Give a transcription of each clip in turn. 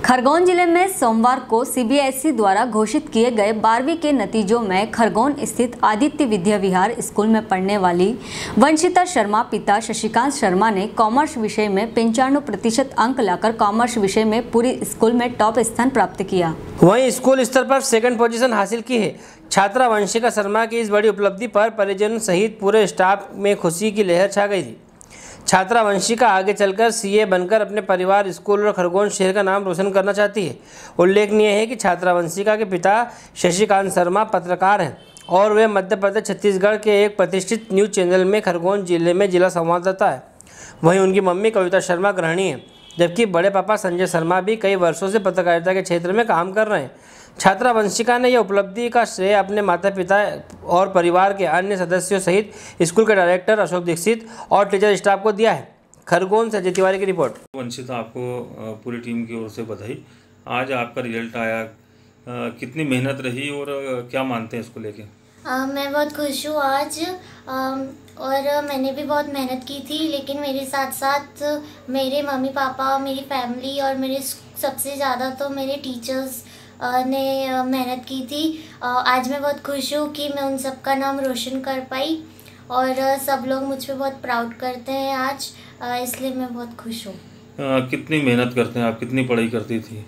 खरगोन जिले में सोमवार को सीबीएसई द्वारा घोषित किए गए 12वीं के नतीजों में खरगोन स्थित आदित्य विद्या विहार स्कूल में पढ़ने वाली वंशिता शर्मा पिता शशिकांत शर्मा ने कॉमर्स विषय में 95% अंक लाकर कॉमर्स विषय में पूरी स्कूल में टॉप स्थान प्राप्त किया। वहीं स्कूल स्तर पर सेकंड पोजीशन हासिल की है। छात्रा वंशिका शर्मा की इस बड़ी उपलब्धि पर परिजन सहित पूरे स्टाफ में खुशी की लहर छा गई थी। छात्रा वंशिका आगे चलकर सीए बनकर अपने परिवार, स्कूल और खरगोन शहर का नाम रोशन करना चाहती है। उल्लेखनीय है कि छात्रा वंशिका के पिता शशिकांत शर्मा पत्रकार हैं और वे मध्य प्रदेश छत्तीसगढ़ के एक प्रतिष्ठित न्यूज़ चैनल में खरगोन जिले में जिला संवाददाता है। वहीं उनकी मम्मी कविता शर्मा गृहिणी है, जबकि बड़े पापा संजय शर्मा भी कई वर्षों से पत्रकारिता के क्षेत्र में काम कर रहे हैं। छात्रा वंशिका ने यह उपलब्धि का श्रेय अपने माता पिता और परिवार के अन्य सदस्यों सहित स्कूल के डायरेक्टर अशोक दीक्षित और टीचर स्टाफ को दिया है। खरगोन से अजय तिवारी की रिपोर्ट। वंशिता, आपको पूरी टीम की ओर से बधाई। आज आपका रिजल्ट आया, कितनी मेहनत रही और क्या मानते हैं इसको लेके? मैं बहुत खुश हूँ आज, और मैंने भी बहुत मेहनत की थी, लेकिन मेरे साथ साथ मेरे मम्मी पापा, मेरी फैमिली और मेरे सबसे ज़्यादा तो मेरे टीचर्स ने मेहनत की थी। आज मैं बहुत खुश हूँ कि मैं उन सब का नाम रोशन कर पाई और सब लोग मुझ पर बहुत प्राउड करते हैं आज, इसलिए मैं बहुत खुश हूँ। कितनी मेहनत करते हैं आप, कितनी पढ़ाई करती थी?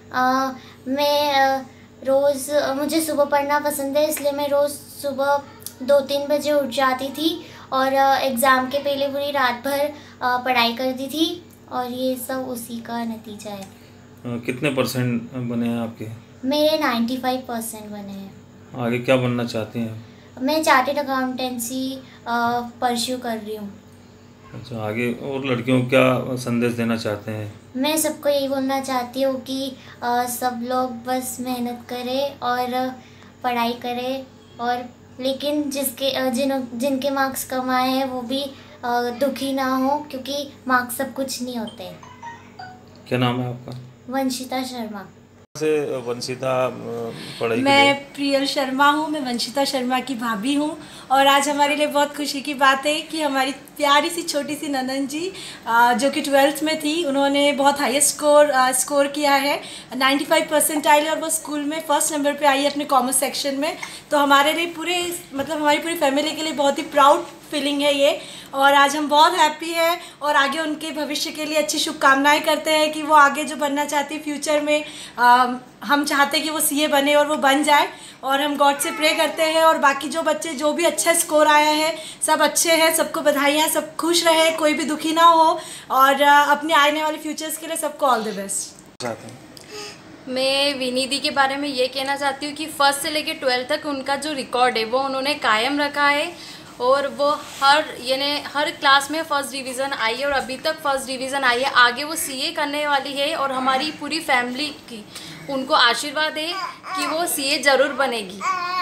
मैं रोज़, मुझे सुबह पढ़ना पसंद है, इसलिए मैं रोज़ सुबह 2-3 बजे उठ जाती थी और एग्ज़ाम के पहले पूरी रात भर पढ़ाई करती थी, और ये सब उसी का नतीजा है। कितने परसेंट बने हैं आपके? मेरे 95% बने हैं। आगे क्या बनना चाहती हैं? मैं चार्टर्ड अकाउंटेंसी परस्यू कर रही हूँ। अच्छा, आगे और लड़कियों को क्या संदेश देना चाहते हैं? मैं सबको यही बोलना चाहती हूँ कि सब लोग बस मेहनत करें और पढ़ाई करें, और लेकिन जिनके मार्क्स कम आए हैं वो भी दुखी ना हो, क्योंकि मार्क्स सब कुछ नहीं होते। क्या नाम है आपका? वंशिता शर्मा। से वंशिता पढ़ाई? मैं प्रियल शर्मा हूँ, मैं वंशिता शर्मा की भाभी हूँ, और आज हमारे लिए बहुत खुशी की बात है कि हमारी प्यारी सी छोटी सी ननन जी जो कि 12th में थी, उन्होंने बहुत हाईएस्ट स्कोर किया है, 95 परसेंटाइल, और वो स्कूल में फर्स्ट नंबर पे आई है अपने कॉमर्स सेक्शन में। तो हमारे लिए हमारी पूरी फैमिली के लिए बहुत ही प्राउड फीलिंग है ये, और आज हम बहुत हैप्पी हैं और आगे उनके भविष्य के लिए अच्छी शुभकामनाएं करते हैं कि वो आगे जो बनना चाहती है फ्यूचर में, हम चाहते हैं कि वो सीए बने और वो बन जाए, और हम गॉड से प्रे करते हैं। और बाकी जो बच्चे जो भी अच्छा स्कोर आया है सब अच्छे हैं, सबको बधाइयाँ, सब खुश रहे, कोई भी दुखी ना हो, और अपने आने वाले फ्यूचर्स के लिए सबको ऑल द बेस्ट। मैं विनीदी के बारे में ये कहना चाहती हूँ कि फर्स्ट से लेकर 12th तक उनका जो रिकॉर्ड है वो उन्होंने कायम रखा है, और वो हर क्लास में फर्स्ट डिवीज़न आई है और अभी तक फर्स्ट डिवीज़न आई है। आगे वो सीए करने वाली है, और हमारी पूरी फैमिली की उनको आशीर्वाद है कि वो सीए ज़रूर बनेगी।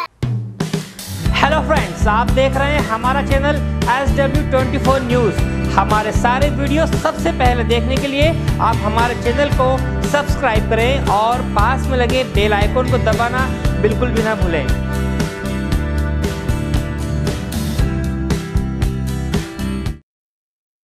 हेलो फ्रेंड्स, आप देख रहे हैं हमारा चैनल SW24 न्यूज़। हमारे सारे वीडियो सबसे पहले देखने के लिए आप हमारे चैनल को सब्सक्राइब करें और पास में लगे बेल आइकन को दबाना बिल्कुल भी ना भूलें।